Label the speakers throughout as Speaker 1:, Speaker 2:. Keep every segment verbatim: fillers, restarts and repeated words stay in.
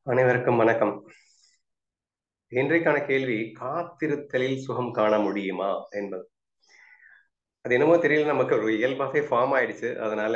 Speaker 1: அனைவருக்கும் வணக்கம். இன்றைக்கான கேள்வி காத்திருத்தலில் சுகம் காண முடியுமா என்பது. அது என்னமோ தெரியல, நமக்கு ஒரு இயல்பாகவே ஃபார்ம் ஆயிடுச்சு. அதனால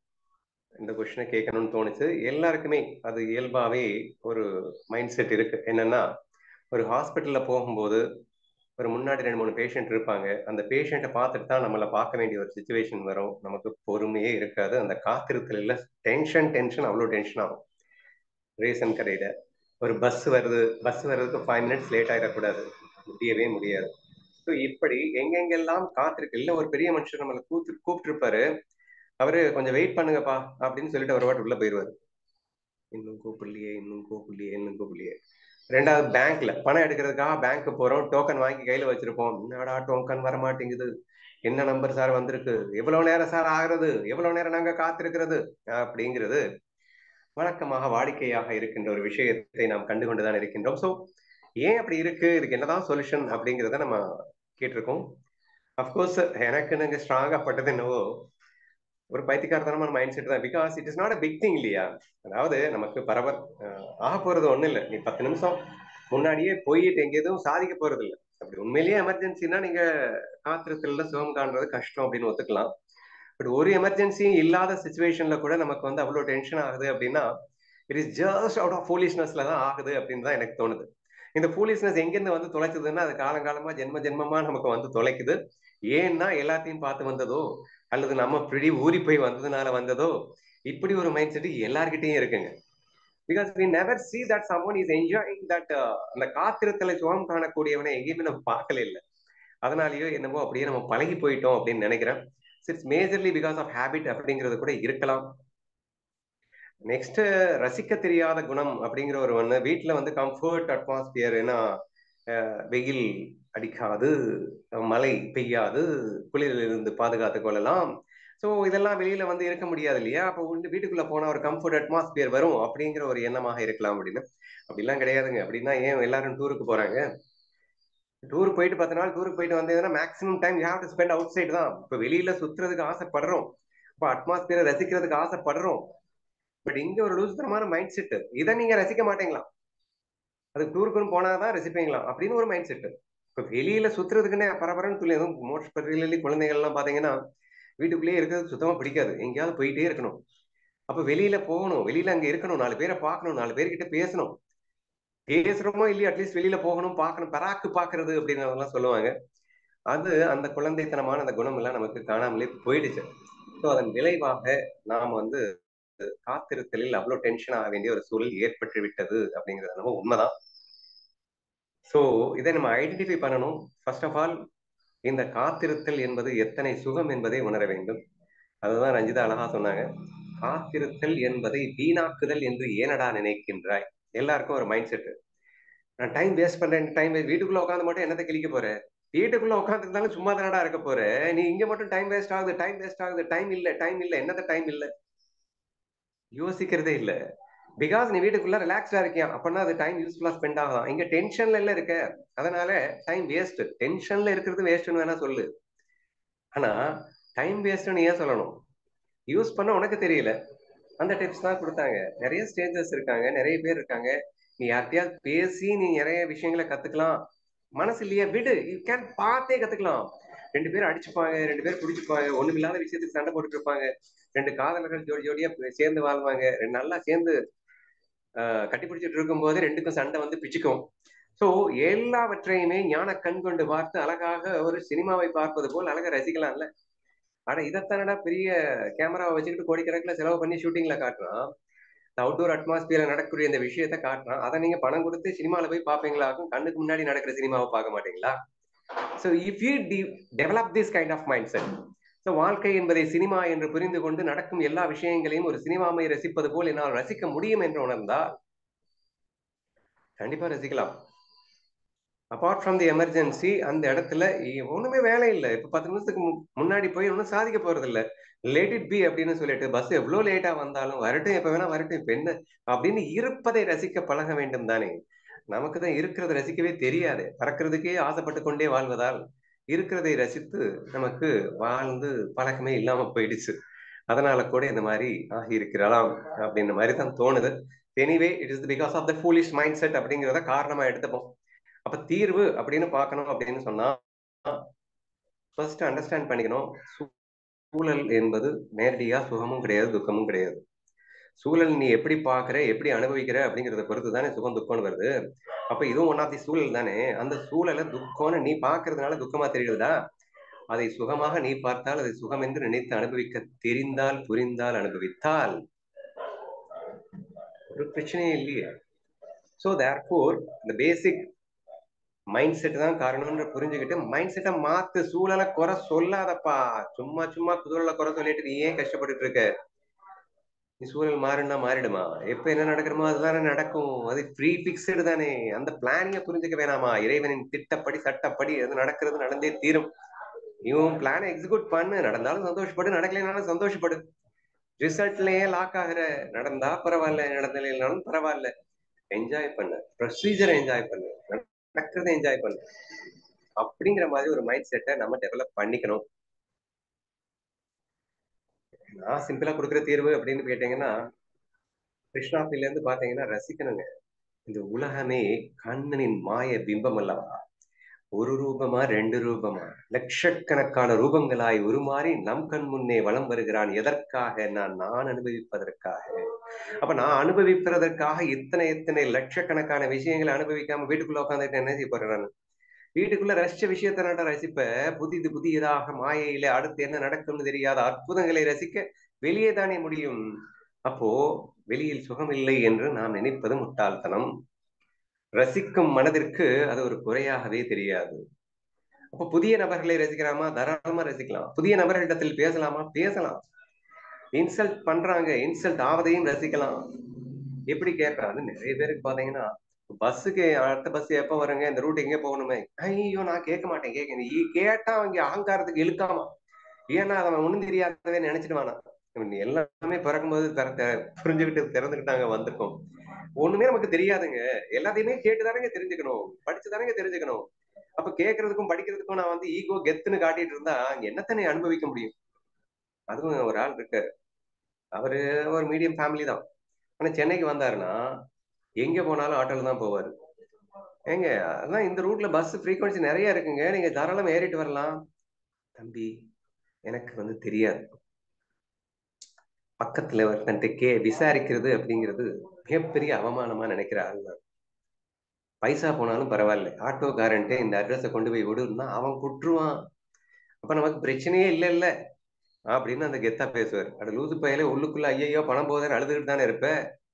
Speaker 1: இந்த கொஸ்டினை கேட்கணும்னு தோணுச்சு. எல்லாருக்குமே அது இயல்பாகவே ஒரு மைண்ட் செட் இருக்கு. என்னன்னா, ஒரு ஹாஸ்பிட்டல்ல போகும்போது ஒரு முன்னாடி ரெண்டு மூணு பேஷண்ட் இருப்பாங்க. அந்த பேஷண்ட்டை பார்த்துட்டு தான் நம்மளை பார்க்க வேண்டிய ஒரு சுச்சுவேஷன் வரும். நமக்கு பொறுமையே இருக்காது. அந்த காத்திருத்தலில் டென்ஷன் டென்ஷன் அவ்வளோ டென்ஷன் ஆகும். ரேஷன் கடையில ஒரு பஸ் வருது, பஸ் வர்றதுக்கு ஃபைவ் மினிட்ஸ் லேட் ஆகிடக்கூடாது, முடியவே முடியாது. ஸோ இப்படி எங்கெங்கெல்லாம் காத்திருக்கு. இல்லை, ஒரு பெரிய மனுஷர் நம்மளை கூத்து கூப்பிட்டுருப்பாரு, அவரு கொஞ்சம் வெயிட் பண்ணுங்கப்பா அப்படின்னு சொல்லிட்டு ஒரு வாட்டி உள்ள போயிடுவாரு. இன்னும் கூப்பிடலையே, இன்னும் கூப்பிடலையே, இன்னும் கூப்பிடலையே. ரெண்டாவது, பேங்க்ல பணம் எடுக்கிறதுக்காக பேங்க்கு போறோம், டோக்கன் வாங்கி கையில வச்சிருப்போம். என்னடா டோக்கன் வர மாட்டேங்குது, என்ன நம்பர் சார் வந்திருக்கு, எவ்வளவு நேரம் சார் ஆகிறது, எவ்வளவு நேரம் நாங்க காத்திருக்கிறது அப்படிங்கிறது வழக்கமாக வாடிக்கையாக இருக்கின்ற ஒரு விஷயத்தை நாம் கண்டுகொண்டுதான் இருக்கின்றோம். ஸோ ஏன் அப்படி இருக்கு, இதுக்கு என்னதான் சொல்யூஷன் அப்படிங்கிறத நம்ம கேட்டிருக்கோம். அப்கோர்ஸ் எனக்கு நாங்க ஸ்ட்ராங்கா பட்டது என்னவோ ஒரு பைத்தியக்காரத்தனமான மைண்ட் செட் தான். Because it is not a big thing இல்லையா. அதாவது நமக்கு பரவ ஆக போறது ஒண்ணும் இல்லை. நீ பத்து நிமிஷம் முன்னாடியே போயிட்டு எங்க எதுவும் சாதிக்க போறது இல்லை. அப்படி உண்மையிலேயே எமர்ஜென்சினா நீங்க காத்திருத்தல சுகம் காண்றது கஷ்டம் அப்படின்னு ஒத்துக்கலாம். பட் ஒரு எமர்ஜென்சியும் இல்லாத சுச்சுவேஷன்ல கூட நமக்கு வந்து அவ்வளவு டென்ஷன் ஆகுது அப்படின்னா, it is just out of ஃபூலிஷ்னஸ்ல தான் ஆகுது அப்படின்னு தான் எனக்கு தோணுது. இந்த ஃபூலிஷ்னஸ் எங்கிருந்து வந்து தொலைச்சதுன்னா, அது காலங்காலமா ஜென்ம ஜென்மமா நமக்கு வந்து தொலைக்குது. ஏன்னா எல்லாத்தையும் பார்த்து வந்ததோ, அல்லது நம்ம பிடி ஊறி போய் வந்ததுனால வந்ததோ, இப்படி ஒரு மைண்ட் செட் எல்லார்கிட்டையும் இருக்குங்க. Because we never see that someone is enjoying that. அந்த காத்திருத்தலை சுகம் காணக்கூடியவனை எங்கேயுமே நம்ம பார்க்கல இல்லை. அதனாலயோ என்னமோ அப்படியே நம்ம பழகி போயிட்டோம் அப்படின்னு நினைக்கிறேன். It's majorly because of habit அப்படிங்கிறது கூட இருக்கலாம். நெக்ஸ்ட், ரசிக்க தெரியாத குணம் அப்படிங்கிற ஒரு ஒண்ணு. வீட்டுல வந்து கம்ஃபர்ட் அட்மாஸ்பியர், ஏன்னா வெயில் அடிக்காது, மழை பெய்யாது, குளிரில் இருந்து பாதுகாத்துக் கொள்ளலாம். ஸோ இதெல்லாம் வெளியில வந்து இருக்க முடியாது இல்லையா. அப்போ வந்து வீட்டுக்குள்ள போனா ஒரு கம்ஃபர்ட் அட்மாஸ்பியர் வரும் அப்படிங்கிற ஒரு எண்ணமாக இருக்கலாம் அப்படின்னு. அப்படிலாம் கிடையாதுங்க. அப்படின்னா ஏன் எல்லாரும் டூருக்கு போறாங்க? டூர் போயிட்டு பத்து நாள் டூருக்கு போயிட்டு வந்ததுன்னா maximum time you have to spend outside தான். இப்போ வெளியில சுத்துறதுக்கு ஆசைப்படுறோம், இப்போ அட்மாஸ்பியரை ரசிக்கிறதுக்கு ஆசைப்படுறோம். பட் இங்க ஒரு லூசுத்தனமான மைண்ட் செட், இதை நீங்க ரசிக்க மாட்டீங்களா, அது டூருக்குன்னு போனாதான் ரசிப்பீங்களா அப்படின்னு ஒரு மைண்ட் செட். இப்போ வெளியில சுத்துறதுக்குன்னே பரபரன்னு சொல்லி, எதுவும் மோஸ்ட் பர்டிகுலர்லி குழந்தைகள் எல்லாம் பாத்தீங்கன்னா வீட்டுக்குள்ளேயே இருக்கிறது சுத்தமா பிடிக்காது, எங்கேயாவது போயிட்டே இருக்கணும். அப்ப வெளியில போகணும், வெளியில அங்க இருக்கணும், நாலு பேரை பார்க்கணும், நாலு பேர்கிட்ட பேசணும். பேசுறோமோ இல்லையோ அட்லீஸ்ட் வெளியில போகணும், பார்க்கணும், பராக்கு பாக்குறது அப்படின்னு சொல்லுவாங்க. அது அந்த குழந்தைத்தனமான அந்த குணம் எல்லாம் நமக்கு காணாமலே போயிடுச்சு. ஸோ அதன் விளைவாக நாம் வந்து காத்திருத்தலில் அவ்வளவு டென்ஷன் ஆக வேண்டிய ஒரு சூழல் ஏற்பட்டு விட்டது அப்படிங்கிறது நம்ம உண்மைதான். ஸோ இதை நம்ம ஐடென்டிஃபை பண்ணணும். ஃபர்ஸ்ட் ஆஃப் ஆல், இந்த காத்திருத்தல் என்பது எத்தனை சுகம் என்பதை உணர வேண்டும். அதுதான் ரஞ்சிதா அழகா சொன்னாங்க. காத்திருத்தல் என்பதை வீணாக்குதல் என்று ஏனடா நினைக்கின்றாய். எல்லாருக்கும் ஒரு மைண்ட் செட், நான் டைம் வேஸ்ட் பண்றேன். டைம் வீட்டுக்குள்ள உட்காந்து மட்டும் என்னத்தை கிழிக்க போற? வீட்டுக்குள்ள உட்காந்துருந்தாலும் சும்மா தானடா இருக்க போற. நீ இங்க மட்டும் டைம் வேஸ்ட் ஆகுது, டைம் வேஸ்ட் ஆகுது, டைம் இல்ல, டைம் இல்ல, என்னத்த டைம் இல்ல, யோசிக்கிறதே இல்ல. பிகாஸ் நீ வீட்டுக்குள்ள ரிலாக்ஸ்டா இருக்கியா, அப்படின்னா அது டைம் யூஸ்ஃபுல்லா ஸ்பெண்ட் ஆகலாம். இங்க டென்ஷன்ல எல்லாம் இருக்க, அதனால டைம் வேஸ்ட். டென்ஷன்ல இருக்கிறது வேஸ்ட்னு வேணா சொல்லு, ஆனா டைம் வேஸ்ட்னு ஏன் சொல்லணும்? யூஸ் பண்ண உனக்கு தெரியல. அந்த டிப்ஸ் தான் கொடுத்தாங்க. நிறைய ஸ்டேஜஸ் இருக்காங்க, நிறைய பேர் இருக்காங்க. நீ யார்கிட்டயாவது பேசி நீ நிறைய விஷயங்களை கத்துக்கலாம். மனசு இல்லையா, விடு. யூ கேன் பார்த்தே கத்துக்கலாம். ரெண்டு பேரும் அடிச்சுப்பாங்க, ரெண்டு பேர் குடிச்சுப்பாங்க, ஒண்ணுமில்லாத விஷயத்துக்கு சண்டை போட்டுட்டு இருப்பாங்க. ரெண்டு காதலர்கள் ஜோடி ஜோடியா சேர்ந்து வாழ்வாங்க. ரெண்டு நல்லா சேர்ந்து ஆஹ் கட்டி பிடிச்சிட்டு இருக்கும் போது ரெண்டுக்கும் சண்டை வந்து பிச்சுக்கும். சோ எல்லாவற்றையுமே ஞான கண் கொண்டு பார்த்து அழகாக ஒரு சினிமாவை பார்ப்பது போல் அழகா ரசிக்கலாம்ல. ஆனா இதைத்தானடா பெரிய கேமராவை வச்சுக்கிட்டு கோடிக்கணக்கில் செலவு பண்ணி ஷூட்டிங்ல காட்டுறான். அவுட்டோர் அட்மாஸ்பியர்ல நடக்கக்கூடிய இந்த விஷயத்த காட்டுறான். அதை நீங்க பணம் கொடுத்து சினிமால போய் பார்ப்பீங்களாக்கும், கண்ணுக்கு முன்னாடி நடக்கிற சினிமாவை பார்க்க மாட்டீங்களா? So if you develop this kind of mind set, so வாழ்க்கை என்பதை சினிமா என்று புரிந்து கொண்டு நடக்கும் எல்லா விஷயங்களையும் ஒரு சினிமாவை ரசிப்பது போல் என்னால் ரசிக்க முடியும் என்று உணர்ந்தால் கண்டிப்பா ரசிக்கலாம். அப்பார்ட் ஃப்ரம் தி எமர்ஜென்சி, அந்த இடத்துல ஒண்ணுமே வேலை இல்லை. இப்ப பத்து நிமிஷத்துக்கு முன்னாடி போய் ஒன்றும் சாதிக்க போறது இல்லை. லேட் இட் பி அப்படின்னு சொல்லிட்டு பஸ் எவ்வளவு லேட்டா வந்தாலும் வரட்டும், எப்ப வேணா வரட்டும், இப்ப என்ன அப்படின்னு இருப்பதை ரசிக்க பழக வேண்டும் தானே. நமக்கு தான் இருக்கிறத ரசிக்கவே தெரியாது. பறக்கிறதுக்கே ஆசைப்பட்டு கொண்டே வாழ்வதால் இருக்கிறதை ரசித்து நமக்கு வாழ்ந்து பழக்கமே இல்லாம போயிடுச்சு. அதனால கூட இந்த மாதிரி ஆகி இருக்கிறலாம் அப்படின்ற மாதிரி தான் தோணுது. Anyway it is because of the foolish mind set அப்படிங்கிறத காரணமா எடுத்துப்போம். அப்ப தீர்வு அப்படின்னு பார்க்கணும் அப்படின்னு சொன்னா ஃபர்ஸ்ட் அண்டர்ஸ்டாண்ட் பண்ணிக்கணும், சூழல் என்பது நேரடியா சுகமும் கிடையாது துக்கமும் கிடையாது. சூழல் நீ எப்படி பாக்குற எப்படி அனுபவிக்கிற அப்படிங்கறத பொறுத்து தானே சுகம் துக்கம்னு வருது. அப்ப இதுவும் ஒன் ஆஃப் தி சூழல் தானே. அந்த சூழலை துக்கம்னு நீ பாக்குறதுனால துக்கமா தெரியுதா? அதை சுகமாக நீ பார்த்தால் அதை சுகம் என்று நினைத்து அனுபவிக்க தெரிந்தால் புரிந்தால் அனுபவித்தால் ஒரு பிரச்சனையே இல்லையே. சோ தேர்ஃபோர் இந்த பேசிக் மைண்ட் செட் தான் காரணம்னு புரிஞ்சுக்கிட்டு மைண்ட் செட்டை மாத்து. சூழலை குறை சொல்லாதப்பா. சும்மா சும்மா சூழலை குறை சொல்லிட்டு நீ ஏன் கஷ்டப்பட்டுட்டு இருக்க? நீ சூழல் மாறுனா மாறிடுமா? எப்ப என்ன நடக்கணுமோ அதுதானே நடக்கும். அது ப்ரீ பிக்ஸ்டு தானே. அந்த பிளானிங்க புரிஞ்சுக்க வேணாமா? இறைவனின் திட்டப்படி சட்டப்படி எது நடக்கிறது நடந்தே தீரும். இவன் பிளானை எக்ஸிக்யூட் பண்ணு. நடந்தாலும் சந்தோஷப்படு, நடக்கலைனாலும் சந்தோஷப்படு. ரிசல்ட்லயே லாக் ஆகுற. நடந்தா பரவாயில்ல, நடந்தலைனாலும் பரவாயில்ல. என்ஜாய் பண்ணு, ப்ரொசீஜரை என்ஜாய் பண்ணு, நடக்கிறத என்ஜாய் பண்ணு. அப்படிங்கிற மாதிரி ஒரு மைண்ட் செட்டை நம்ம டெவலப் பண்ணிக்கணும். நான் சிம்பிளா கொடுக்குற தீர்வு அப்படின்னு கேட்டீங்கன்னா, கிருஷ்ணாப்பில இருந்து பாத்தீங்கன்னா ரசிக்கணுங்க. இந்த உலகமே கண்ணனின் மாய பிம்பம் அல்லவா? ஒரு ரூபமா ரெண்டு ரூபமா லட்சக்கணக்கான ரூபங்களாய் உருமாறி நம் கண் முன்னே வலம் வருகிறான். எதற்காக? நான் நான் அனுபவிப்பதற்காக. அப்ப நான் அனுபவிப்பதற்காக இத்தனை இத்தனை லட்சக்கணக்கான விஷயங்களை அனுபவிக்காம வீட்டுக்குள்ள உட்காந்துட்டு என்ன செய்ய போறேன்? நான் வீட்டுக்குள்ள ரசிச்ச விஷயத்த நான் ரசிப்ப. புதிது புதியதாக மாயையில அடுத்து என்ன நடக்கும்னு தெரியாத அற்புதங்களை ரசிக்க வெளியே தானே முடியும். அப்போ வெளியில் சுகம் இல்லை என்று நாம் நினைப்பது முட்டாள்தனம். ரசிக்கும் மனதிற்கு அது ஒரு குறையாகவே தெரியாது. அப்ப புதிய நபர்களை ரசிக்கலாமா? தாராளமா ரசிக்கலாம். புதிய நபர்களிடத்தில் பேசலாமா? பேசலாம். இன்சல்ட் பண்றாங்க, இன்சல்ட் ஆவதையும் ரசிக்கலாம். எப்படி கேட்கறாங்க நிறைய பேருக்கு பாத்தீங்கன்னா, பஸ்ஸுக்கு அடுத்த பஸ் எப்ப வருங்க, இந்த ரூட் எங்க போகணுமே, ஐயோ நான் கேட்க மாட்டேன். கேட்க கேட்டா அவங்க அகங்காரத்துக்கு இழுக்காமா. ஏன்னா அவன் ஒண்ணும் தெரியாதவே நினைச்சிடுவானா. எல்லாமே பிறக்கும்போது புரிஞ்சுக்கிட்டு திறந்துக்கிட்டாங்க வந்திருக்கோம். ஒண்ணுமே நமக்கு தெரியாதுங்க. எல்லாத்தையுமே கேட்டுதானங்க தெரிஞ்சுக்கணும், படிச்சுதானங்க தெரிஞ்சுக்கணும். அப்ப கேட்கறதுக்கும் படிக்கிறதுக்கும் நான் வந்து ஈகோ கெத்துன்னு காட்டிட்டு இருந்தா அங்க என்னத்தனை அனுபவிக்க முடியும்? அதுவும் ஒரு ஆள் இருக்காரு. அவரு ஒரு மீடியம் ஃபேமிலி தான். ஆனா சென்னைக்கு வந்தாருன்னா எங்க போனாலும் ஆட்டோல தான் போவாரு. ஏங்க அதான் இந்த ரூட்ல பஸ் ஃப்ரீக்வன்சி நிறைய இருக்குங்க, நீங்க தாராளமா ஏறிட்டு வரலாம். தம்பி எனக்கு வந்து தெரியாது. பக்கத்துல ஒருத்தன்ட்டு கே விசாரிக்கிறது அப்படிங்கிறது மிகப்பெரிய அவமானமா நினைக்கிற ஆள் தான். பைசா போனாலும் பரவாயில்ல, ஆட்டோக்காரன்ட்டு இந்த அட்ரஸை கொண்டு போய் விடுன்னா அவன் குற்றுவான். அப்ப நமக்கு பிரச்சனையே இல்லை இல்ல அப்படின்னு அந்த கெத்தா பேசுவார். அட லூசு பையில உள்ளுக்குள்ள ஐயோ பணம் போதாரு அழுதுகிட்டு தானே இருப்ப.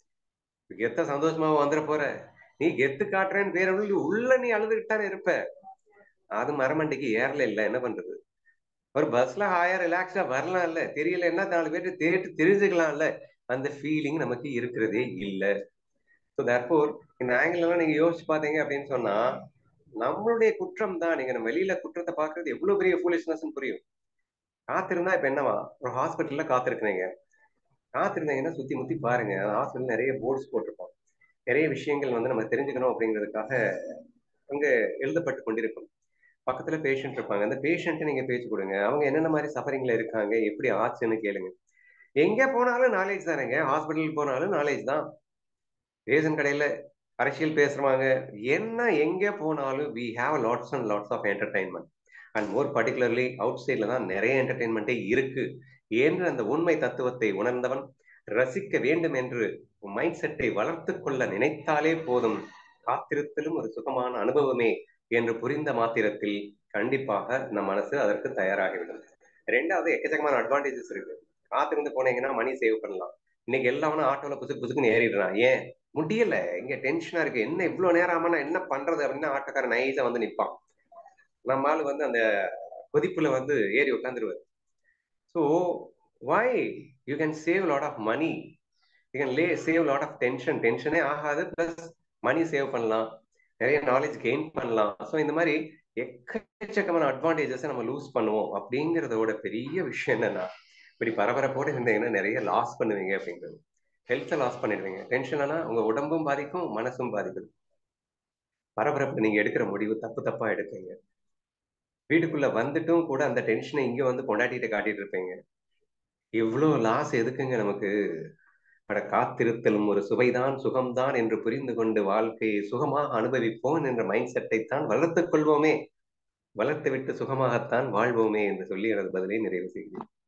Speaker 1: கெத்த சந்தோஷமா வந்துட போற. நீ கெத்து காட்டுறேன்னு பேர உள்ள நீ அழுதுகிட்டு தானே இருப்ப. அது மரமண்டைக்கு ஏறல இல்ல, என்ன பண்றது? ஒரு பஸ்ல ஹாயா ரிலாக்ஸா வரலாம் இல்ல, தெரியல என்ன நாலு பேர்ட்டு தேட்டு தெரிஞ்சுக்கலாம்ல. அந்த ஃபீலிங் நமக்கு இருக்கிறதே இல்லை. ஸோ தேர்ஃபோர் இந்த ஆங்கிள் எல்லாம் நீங்க யோசிச்சு பாத்தீங்க அப்படின்னு சொன்னா நம்மளுடைய குற்றம் தான். நீங்க நம்ம வெளியில குற்றத்தை பாக்குறது எவ்வளவு பெரிய ஃபூலிஷ்னஸ் புரியும். காத்திருந்தா இப்ப என்னவா, ஒரு ஹாஸ்பிட்டல்ல காத்திருக்கிறீங்க. காத்திருந்தீங்கன்னா சுத்தி முத்தி பாருங்க, ஹாஸ்பிட்டல் நிறைய போர்ட்ஸ் போட்டிருப்போம். நிறைய விஷயங்கள் வந்து நம்ம தெரிஞ்சுக்கணும் அப்படிங்கிறதுக்காக அங்க எழுதப்பட்டு கொண்டிருக்கும். பக்கத்துல பேஷண்ட் இருப்பாங்க. அந்த பேஷண்ட் நீங்க பேச்சு கொடுங்க. அவங்க என்னென்ன மாதிரி சஃபரிங்ல இருக்காங்க, எப்படி ஆச்சுன்னு கேளுங்க. எங்க போனாலும் நாலேஜ் தானேங்க. ஹாஸ்பிட்டல் போனாலும் நாலேஜ் தான். ரேஷன் கடையில அரசியல் பேசுறவாங்க, என்ன எங்க போனாலும் we have lots and lots of entertainment and more particularly outsideல தான் நிறைய என்டர்டைன்மெண்ட்டே இருக்கு என்று அந்த உண்மை தத்துவத்தை உணர்ந்தவன் ரசிக்க வேண்டும் என்று மைண்ட் செட்டை வளர்த்து கொள்ள நினைத்தாலே போதும். காத்திருத்தலும் ஒரு சுகமான அனுபவமே என்று புரிந்த மாத்திரத்தில் கண்டிப்பாக நம் மனசு அதற்கு தயாராகிவிடும். ரெண்டாவது எக்கச்சக்கமான அட்வான்டேஜஸ் இருக்கு. காத்திருந்து போனீங்கன்னா மணி சேவ் பண்ணலாம். இன்னைக்கு எல்லாமே ஆட்டோல புசுக்கு புசுக்குன்னு ஏறிடுறான். ஏன் முடியல, இங்க டென்ஷனா இருக்கு, என்ன இவ்வளவு நேரம் ஆமா என்ன பண்றது அப்படின்னு ஆட்டோக்காரன் நைஸா வந்து நிப்பான். நம்ம ஆளு வந்து அந்த கொதிப்புல வந்து ஏறி உட்காந்துருவாரு. So why you can save lot of money, you can lay save lot of tension. டென்ஷனே ஆகாது, பிளஸ் மணி சேவ் பண்ணலாம், நிறைய நாலேஜ் கெயின் பண்ணலாம். ஸோ இந்த மாதிரி எக்கச்சக்கமான அட்வான்டேஜஸ் நம்ம லூஸ் பண்ணுவோம். அப்படிங்கிறதோட பெரிய விஷயம் என்னன்னா, இப்படி பரபரப்போடு இருந்தீங்கன்னா நிறைய லாஸ் பண்ணுவீங்க அப்படிங்கிறது. ஹெல்த்தை லாஸ் பண்ணிடுவீங்க. டென்ஷனா உங்க உடம்பும் பாதிக்கும், மனசும் பாதிக்கும். பரபரப்பு நீங்க எடுக்கிற முடிவு தப்பு தப்பா எடுப்பீங்க. வீட்டுக்குள்ள வந்துட்டும் கூட அந்த டென்ஷனை இங்க வந்து கொண்டாட்டிட்டு காட்டிட்டு இருப்பீங்க. இவ்வளவு லாஸ் எதுக்குங்க நமக்கு? அட காத்திருத்தலும் ஒரு சுவைதான் சுகம்தான் என்று புரிந்து கொண்டு வாழ்க்கையை சுகமாக அனுபவிப்போம் என்ற மைண்ட் செட்டை தான் வளர்த்துக் கொள்வோமே, வளர்த்து விட்டு சுகமாகத்தான் வாழ்வோமே என்று சொல்லி எனது பதிலை நிறைவு செய்கிறேன்.